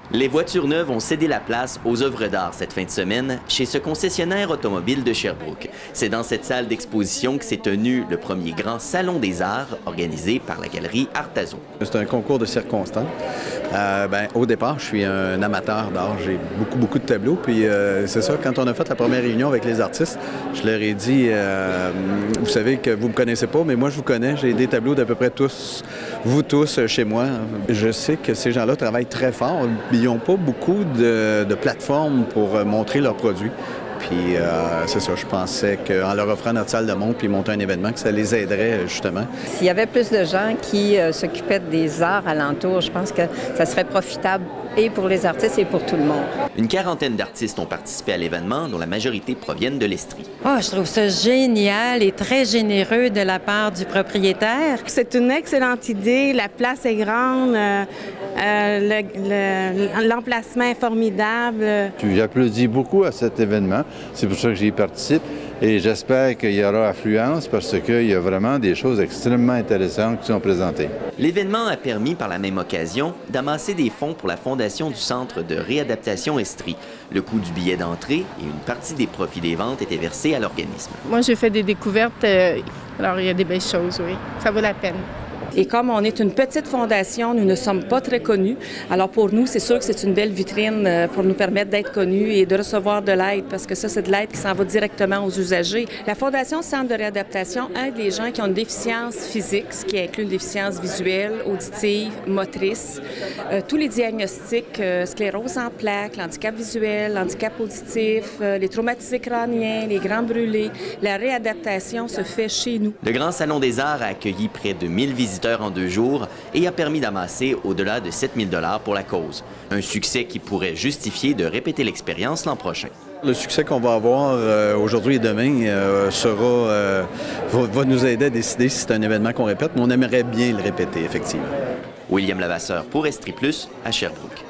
Les voitures neuves ont cédé la place aux œuvres d'art cette fin de semaine chez ce concessionnaire automobile de Sherbrooke. C'est dans cette salle d'exposition que s'est tenu le premier grand salon des arts organisé par la galerie Artazo. C'est un concours de circonstances. Au départ, je suis un amateur d'art. J'ai beaucoup de tableaux. Puis c'est ça, quand on a fait la première réunion avec les artistes, je leur ai dit, vous savez que vous me connaissez pas, mais moi je vous connais. J'ai des tableaux d'à peu près tous, vous tous, chez moi. Je sais que ces gens-là travaillent très fort. Ils n'ont pas beaucoup de plateformes pour montrer leurs produits. Puis c'est ça, je pensais qu'en leur offrant notre salle de montre puis monter un événement, que ça les aiderait justement. S'il y avait plus de gens qui s'occupaient des arts alentours, je pense que ça serait profitable et pour les artistes et pour tout le monde. Une quarantaine d'artistes ont participé à l'événement, dont la majorité proviennent de l'Estrie. Oh, je trouve ça génial et très généreux de la part du propriétaire. C'est une excellente idée. La place est grande. L'emplacement est formidable. J'applaudis beaucoup à cet événement. C'est pour ça que j'y participe. Et j'espère qu'il y aura affluence parce qu'il y a vraiment des choses extrêmement intéressantes qui sont présentées. L'événement a permis par la même occasion d'amasser des fonds pour la fondation du Centre de réadaptation Estrie. Le coût du billet d'entrée et une partie des profits des ventes étaient versés à l'organisme. Moi, j'ai fait des découvertes. Alors, il y a des belles choses, oui. Ça vaut la peine. Et comme on est une petite fondation, nous ne sommes pas très connus. Alors pour nous, c'est sûr que c'est une belle vitrine pour nous permettre d'être connus et de recevoir de l'aide, parce que ça, c'est de l'aide qui s'en va directement aux usagers. La Fondation Centre de réadaptation aide les gens qui ont une déficience physique, ce qui inclut une déficience visuelle, auditive, motrice, tous les diagnostics, sclérose en plaques, l'handicap visuel, l'handicap auditif, les traumatisés crâniens, les grands brûlés. La réadaptation se fait chez nous. Le Grand Salon des Arts a accueilli près de 1000 visiteurs en 2 jours et a permis d'amasser au-delà de 7 000 $ pour la cause. Un succès qui pourrait justifier de répéter l'expérience l'an prochain. Le succès qu'on va avoir aujourd'hui et demain va nous aider à décider si c'est un événement qu'on répète, mais on aimerait bien le répéter, effectivement. William Lavasseur pour Estrie Plus à Sherbrooke.